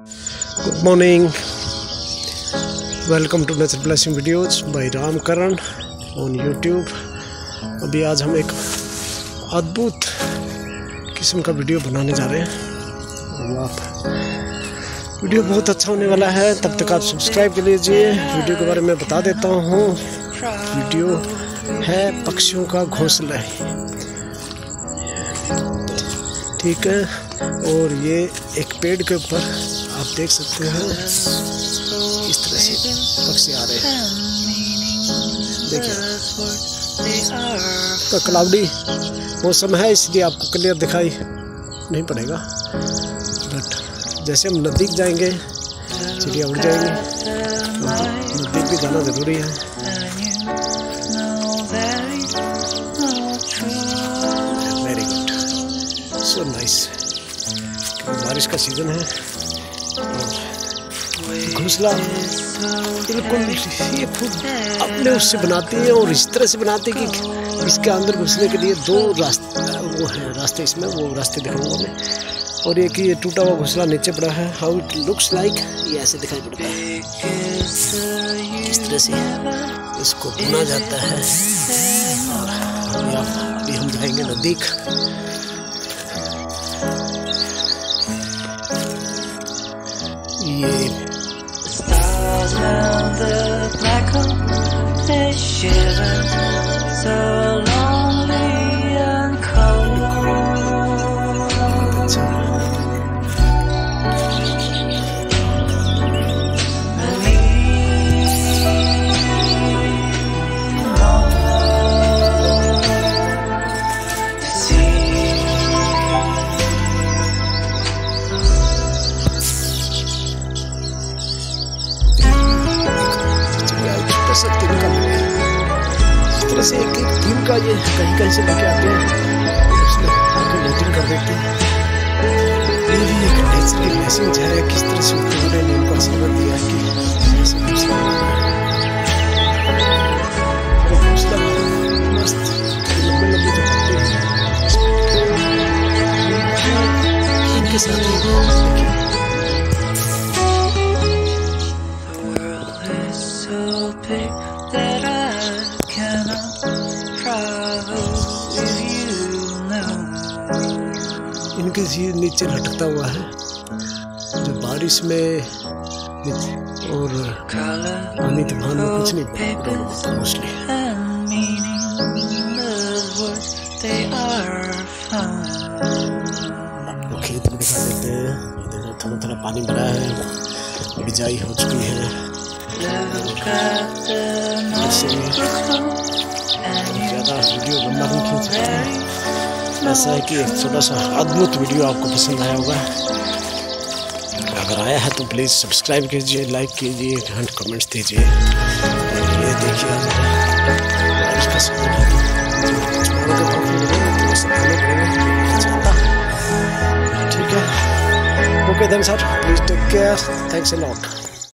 Good morning, welcome to nature blessing videos by Ramkaran on YouTube. अभी आज हम एक अद्भुत किस्म का वीडियो बनाने जा रहे हैं। आप वीडियो बहुत अच्छा होने वाला है, तब तक आप सब्सक्राइब कर लीजिए। वीडियो के बारे में बता देता हूँ। वीडियो है पक्षियों का घोंसला, ठीक है। और ये एक पेड़ के ऊपर आप देख सकते हैं इस तरह से पक्षी आ रहे हैं। देखिए तो क्लाउडी मौसम है, इसलिए आपको क्लियर दिखाई नहीं पड़ेगा, बट जैसे हम नज़दीक जाएंगे चिड़िया उड़ जाएंगी। नज़दीक भी जाना ज़रूरी है। Very good, so nice. बारिश का सीज़न है और घोंसला बिल्कुल ये खुद अपने उससे बनाते हैं और इस तरह से बनाते हैं कि इसके अंदर घुसने के लिए दो रास्ते इसमें, वो रास्ते दिखाऊंगा मैं। और एक ये टूटा हुआ घोंसला नीचे पड़ा है। हाउ इट लुक्स लाइक, ये ऐसे दिखाई पड़ता है। इस तरह से इसको बुना जाता है। और अभी हम जाएंगे नज़दीक। ये सकते इस तरह से एक टीम का ये कहीं कहीं से लेके आते हैं, उसमें आके लोडिंग कर देते हैं। ये भी एक नेचुरल मैसेज है, किस तरह से उन्होंने इनको आशीर्वाद दिया है कि ऐसे घोंसला मस्त लंबे लंबे जो पत्ते हैं इनके साथ इनके नीचे लटकता हुआ है, जो बारिश में और पानी तूफान में कुछ नहीं होता मोस्टली। आपको खेत में दिखा देते हैं, इधर थोड़ा थोड़ा पानी भरा है, बिजाई हो चुकी है। ज़्यादा वीडियो लंबा नहीं खींच सकते। ऐसा है कि एक छोटा सा अद्भुत वीडियो आपको पसंद आया होगा। अगर आया है तो प्लीज़ सब्सक्राइब कीजिए, लाइक कीजिए एंड कमेंट्स दीजिए। ये देखिए इसका ठीक है। Okay then sir, please take care, thanks a lot.